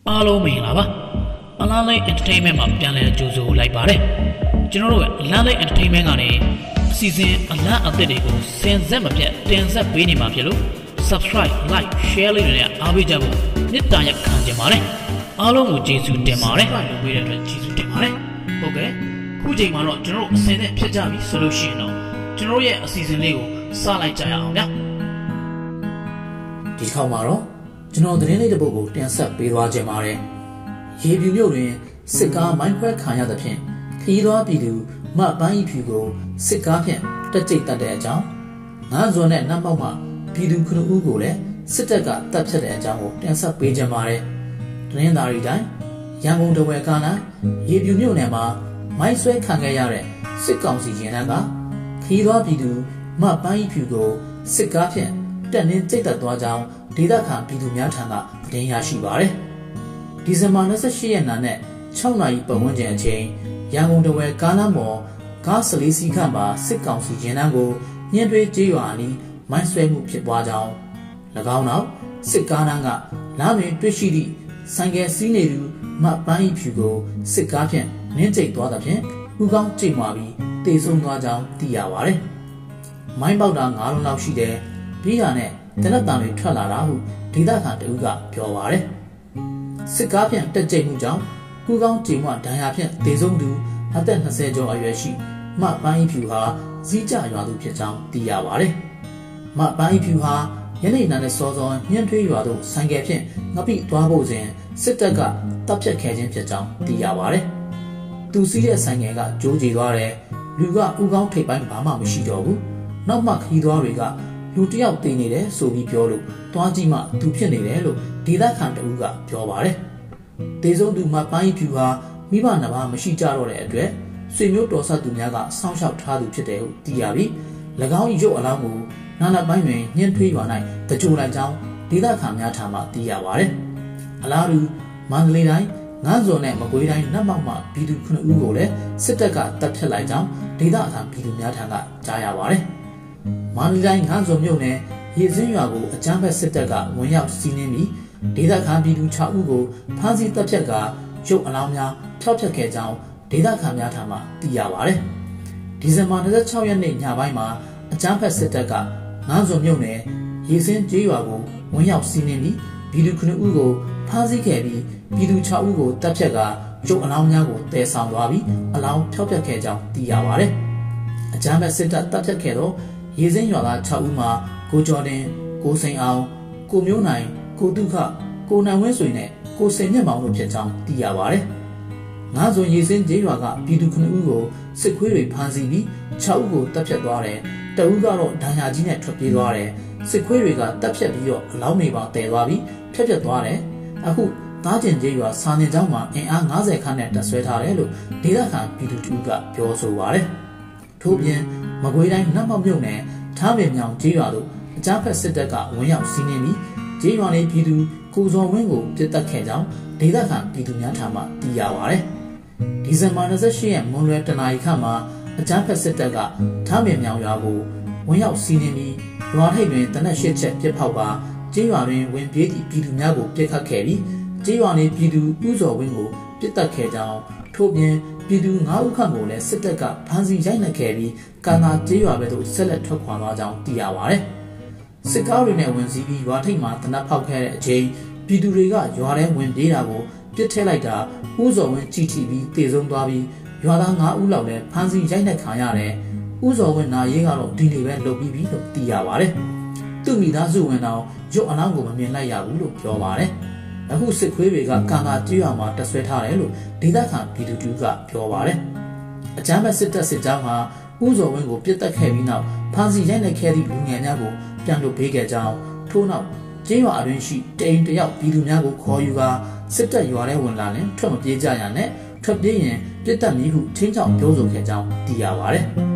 အားလုံးမင်္ဂလာပါအလားလိုက် entertainment မှာပြန်လည်ကြိုဆိုလိုက်ပါတယ်ကျွန်တော်တို့ကအလားလိုက် entertainment ကနေအစီအစဉ်အလားအသစ်တွေကိုစင်ဆက်မပြတ်တင်ဆက်ပေးနေမှာဖြစ်လို့ subscribe like share လေးတွေနဲ့အားပေးကြဖို့မေတ္တာရပ်ခံချင်ပါတယ်အားလုံးကိုကျေးဇူးတင်ပါတယ်လုပ်ပေးတဲ့အတွက်ကျေးဇူးတင်ပါတယ်ဟုတ်ကဲ့ခုချိန်မှာတော့ကျွန်တော်တို့အစင်နဲ့ဖြစ်ကြပြီဆိုလို့ရှိရင်တော့ကျွန်တော်ရဲ့အစီအစဉ်လေးကိုစလိုက်ကြရအောင်ဗျာဒီခေါက်မှာတော့ကျွန်တော်သတင်းလေးတစ်ပုဒ်ကိုတင်ဆက်ပေးသွားခြင်းပါတယ်ရေပြူမြို့တွင်စစ်ကားမိုင်းခွဲခံရသဖြင့်ခရီးသွားပြည်သူမပန်းဤဖြူကိုစစ်ကားဖြင့်တက်ကြိတ်တတ်တဲ့အကြောင်းငါးဇွန်နဲ့နတ်မောက်မှပြည်သူ9ဦးကိုလည်းစစ်တပ်ကတပ်ဖြတ်တဲ့အကြောင်းကိုတင်ဆက်ပေးခြင်းပါတယ်သတင်းသားတွေတိုင်းရန်ကုန်တဝယ်ကားလမ်းရေပြူမြို့နယ်မှာမိုင်းဆွဲခံခဲ့ရတဲ့စစ်ကောင်စီရင်တန်းကခရီးသွားပြည်သူမပန်းဤဖြူကိုစစ်ကားဖြင့်တက်နှင်းကြိတ်တက်သွားကြောင်းဒေသခံပြည်သူများထံကသတင်းရရှိပါတယ်။ဒီဇင်ဘာ28ရက်နေ့6နာရီပတ်ဝန်းကျင်အချိန်ရန်ကုန်တဝယ်ကားလမ်းပေါ်ကားစလေးစီးခန့်မှာစစ်ကောင်စီရင်တန်းကိုညှင်းတွဲကြေးရွာအနီးမိုင်းဆွဲမှုဖြစ်ပွားကြောင်း၎င်းနောက်စစ်ကားတန်းကလမ်းတွင်တွေ့ရှိသည့်ဆိုင်ကယ်စီးနေသူမပန်းဤဖြူကိုစစ်ကားဖြင့်နင်းကျိတ်သွားသဖြင့်ဥကောင်းကျိတ်မာပြီးတေဆုံးသွားကြောင်းသိရပါတယ်။မိုင်းပေါက်တာ9လုံးလောက်ရှိတဲ့ပြီးတာနဲ့တနက်တန်တွေထွက်လာတာဟုဒေသခံတဦးကပြောပါတယ်စစ်ကားဖြင့်တက်ကြိတ်မှုကြောင့်ကူကောင်းကြေမွဒဏ်ရာဖြင့်ဒေဆုံးသူအသက်20ကျော်အရွယ်ရှိမပန်းဤဖြူဟာစည်းကြရွာသူဖြစ်ကြောင်းသိရပါတယ်မပန်းဤဖြူဟာယနေ့နာနဲ့စောစောညှင်းထွေးရွာသို့ဆိုင်ကယ်ဖြင့်ငပိသွားဖို့စဉ်စစ်တပ်ကတပ်ဖြတ်ခဲ့ခြင်းဖြစ်ကြောင်းသိရပါတယ်သူစီးတဲ့ဆိုင်ကယ်ကကြိုးကြေသွားတယ်လူကဥကောင်းထိပ်ပိုင်းဘာမှမရှိတော့ဘူးနောက်မှခရီးသွားတွေကလူတယောက်တင်နေတယ်ဆိုပြီးပြောလို့တွားကြည့်မှသူဖြစ်နေတယ်လို့ဒေသခံတဦးကပြောပါတယ်။ဒေဆုံးသူမပန်းဤဖြူဟာမိဘနှစ်ပါးမရှိကြတော့တဲ့အတွက်ဆွေမျိုးတော်ဆက်သူများကစောင့်ရှောက်ထားသူဖြစ်တယ်ဟုသိရပြီး၎င်း၏ရုပ်အလောင်းကိုနာနာပိုင်းတွင်ညှင်းထွေးရွာ၌တကြိုလိုက်ကြောင်းဒေသခံများထံမှသိရပါတယ်။အလားတူမန္တလေးတိုင်းငန်းစုံနဲ့မကွေးတိုင်းနတ်မောက်မှပြည်သူ9ဦးကိုလည်းစစ်တပ်ကတပ်ဖြတ်လိုက်ကြောင်းဒေသခံပြည်သူများထံကကြားရပါတယ်။မန္တလေးတိုင်းငန်းစုံမြို့နယ်ရေစင်းရွာကိုအကြမ်းဖက်စစ်တပ်ကဝင်ရောက်စီးနင်းပြီးဒေသခံပြည်သူ6ဦးကိုဖမ်းဆီးတပ်ဖြတ်ကာရုပ်အလောင်းများဖျောက်ဖျက်ခဲ့ကြောင်းဒေသခံများထံမှသိရပါတယ်။ဒီဇင်ဘာ26ရက်နေ့ညပိုင်းမှာအကြမ်းဖက်စစ်တပ်ကငန်းစုံမြို့နယ်ရေစင်းကျေးရွာကိုဝင်ရောက်စီးနင်းပြီးပြည်သူ9ဦးကိုဖမ်းဆီးခဲ့ပြီးပြည်သူ6ဦးကိုတပ်ဖြတ်ကာရုပ်အလောင်းများကိုတည်ဆောင်သွားပြီးအလောင်းဖျောက်ဖျက်ခဲ့ကြောင်းသိရပါတယ်။အကြမ်းဖက်စစ်တပ်တပ်ဖြတ်ခဲ့တော့ရေစင်းရွာသား6ဦးမှာကိုကျော်တင်ကိုစိန်အောင်ကိုမျိုးနိုင်ကိုတုခကိုနိုင်ဝင်းဆွေနဲ့ကိုစိန်မြတ်မောင်တို့ဖြစ်ကြောင်းသိရပါတယ်။ငါးစုံရေစင်းကျေးရွာကပြည်သူ9ဦးကိုစစ်ခွေးတွေဖမ်းဆီးပြီး6ဦးကိုတပ်ဖြတ်သွားတယ်။တဦးကတော့ဒဏ်ရာကြီးနဲ့ထွက်ပြေးသွားတယ်။စစ်ခွေးတွေကတပ်ဖြတ်ပြီးတော့အလောင်းတွေပါတည်သွားပြီးဖြတ်သွားတယ်။အခုသားကျင်ကျေးရွာစာနေကျောင်းမှာအင်အား90ခန့်နဲ့တပ်ဆွဲထားတယ်လို့ဒေသခံပြည်သူတို့ကပြောဆိုပါတယ်။ထို့ပြင်မကွေးတိုင်းနတ်မောက်မြို့နယ်ထားပင်မြောင်ကျေးရွာသို့အကြမ်းဖက်စစ်တပ်ကဝင်ရောက်စီးနင်းပြီးကျေးရွာနေပြည်သူကိုစော်ဝင်းကိုပစ်တက်ခဲ့ကြောင်းဒေသခံပြည်သူများထံမှသိရပါတယ်။ဒီဇင်ဘာ28ရက်မွန်းလွဲတနာရီခန့်မှာအကြမ်းဖက်စစ်တပ်ကထားပင်မြောင်ရွာကိုဝင်ရောက်စီးနင်းပြီးရွာထိပ်တွင်တနက်8ချက်ပစ်ဖောက်ကာကျေးရွာတွင်ဝင်ပြေးသည့်ပြည်သူများကိုပစ်ခတ်ခဲ့ပြီးကျေးရွာနေပြည်သူဦးစော်ဝင်းကိုပစ်တက်ခဲ့ကြောင်းထို့ပြင်ပြည်သူ9ဦးခန့်ကိုလည်းစစ်တပ်ကဖမ်းဆီးရိုက်နှက်ခဲ့ပြီးကာနာကျေးရွာဘက်သို့ဆက်လက်ထွက်ခွာသွားကြောင်းသိရပါတယ်။စစ်ကားတွေနဲ့ဝင်စီးပြီးရွာထိပ်မှာတနက်ဖောက်ခဲ့တဲ့အချိန်ပြည်သူတွေကရွာထဲဝင်ပြေးတာကိုပစ်ထည့်လိုက်တာဦးစော်ဝင်းကြည်တီပြီးတေဆုံးသွားပြီးရွာသား9ဦးလောက်လည်းဖမ်းဆီးရိုက်နှက်ခံရတယ်။ဦးစော်ဝင်းနာရေးကတော့ဒီနေ့ပဲလုပ်ပြီးပြီလို့သိရပါတယ်။သူ့မိသားစုဝင်တော်ရုပ်အလောင်းကိုမမြင်လိုက်ရဘူးလို့ပြောပါတယ်။အခုစစ်ခွေးတွေကကာနာကျေးရွာမှာတပ်ဆွဲထားတယ်လို့ဒေသခံပြည်သူတို့ကပြောပါတယ်။အကြမ်းဖက်စစ်တပ်စစ်ကြောင်းဟာဦးစော်ဝင်းကိုပစ်တက်ခဲ့ပြီးနောက်ဖမ်းဆီးရိုက်နှက်ခဲ့သည့်လူငယ်များကိုပြန်လွှတ်ပေးခဲ့ကြောင်းထို့နောက်ကျေးရွာအတွင်းရှိတိမ်တယောက်ပြည်သူများကိုခေါ်ယူကာစစ်တပ်ရွာထဲဝင်လာရင်ထွက်မပြေးကြရနဲ့ထွက်ပြေးရင်ပြစ်တက်မည်ဟုချင်းချောက်ပြောဆိုခဲ့ကြောင်းသိရပါတယ်။